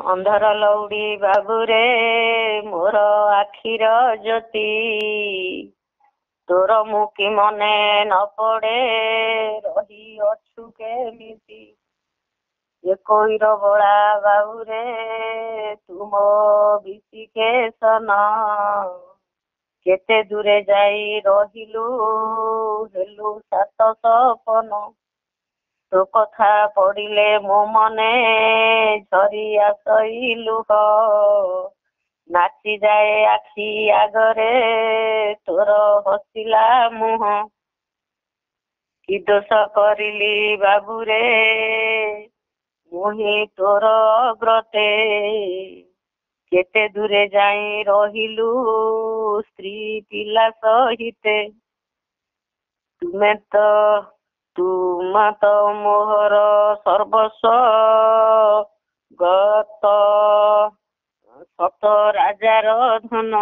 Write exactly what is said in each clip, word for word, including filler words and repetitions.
ଅନ୍ଧର ଲଉଡ଼ି ବାବୁରେ ମୋର ଆଖିର ଜ୍ୟୋତି ତୋର ମୁଁ କି ମନେ ନ ପଡ଼େ ରହିଅଛୁ କେମିତି ଏକୋଇର ବଳା ବାବୁରେ ତୁ ମୋ ବିଶିକେଶନ କେତେ ଦୂରେ ଯାଇ ରହିଲୁ ହେଲୁ ସାତ ସପନ ତୋ କଥା ପଡ଼ିଲେ ମୋ ମନେ ଝରି ଆସଇ ଲୁହ ନାଚିଯାଏ ଆଖି ଆଗରେ ତୋର ହସିଲା ମୁହଁ କି ଦୋଷ କରିଲି ବାବୁରେ ମୁହିଁ ତୋର ଅଗ୍ରତେ କେତେ ଦୂରେ ଯାଇ ରହିଲୁ ସ୍ତ୍ରୀ ପିଲା ସହିତେ ତୁମେ ତ ତୁମ ତ ମୋହର ସର୍ବସ୍ୱ ଗତ ସତ ରାଜାର ଧନ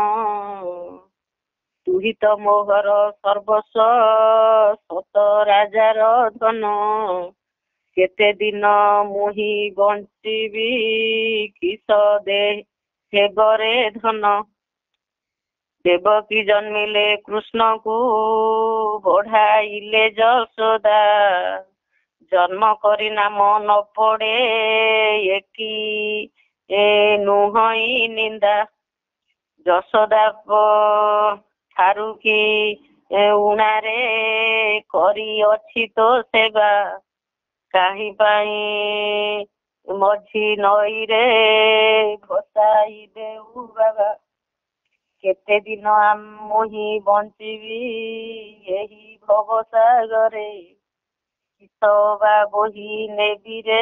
ତୁହି ତ ମୋହର ସର୍ବସ୍ୱ ସତ ରାଜାର ଧନ କେତେ ଦିନ ମୁହିଁ ବଞ୍ଚିବି କିସ ଦେ ହେବରେ ଧନ ଦେବକୀ ଜନ୍ମିଲେ କୃଷ୍ଣକୁ ବଢ଼ାଇଲେ ଯଶୋଦା ଜନ୍ମ କରି ନାମ ନ ପଡ଼େ ଏକି ଏ ନୁହଁଇ ନିନ୍ଦା ଯଶୋଦା ଠାରୁ କି ଉଣାରେ କରିଅଛି ତୋ ସେବା କାହିଁ ପାଇଁ ମଝି ନଈରେ ଭସାଇ ଦେଉ ବାବା କେତେ ଦିନ ମୁହିଁ ବଞ୍ଚିବି ଏହି ଭବସାଗରେ କିସ ବା ବୋହି ନେବିରେ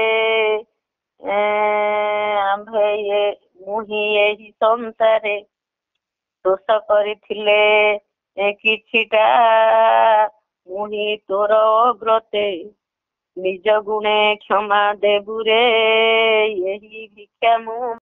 ଆମ୍ଭେ ମୁହିଁ ଏହି ସଂସାରେ ଦୋଷ କରିଥିଲେ କିଛିଟା ମୁହିଁ ତୋର ଅଗ୍ରତେ ନିଜ ଗୁଣେ କ୍ଷମା ଦେବୁରେ ଏହି ଭିକ୍ଷା ମୁଁ